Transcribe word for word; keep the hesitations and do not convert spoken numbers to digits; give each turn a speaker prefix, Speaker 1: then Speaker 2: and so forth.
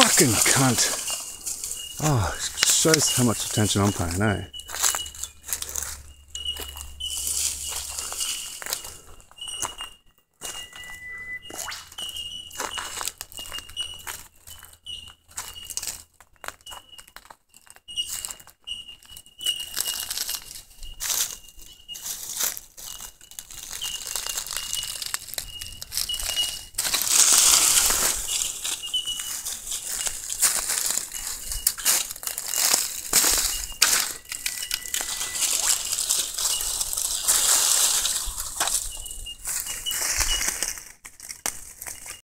Speaker 1: Fucking cunt. Oh, it shows how much attention I'm paying, eh?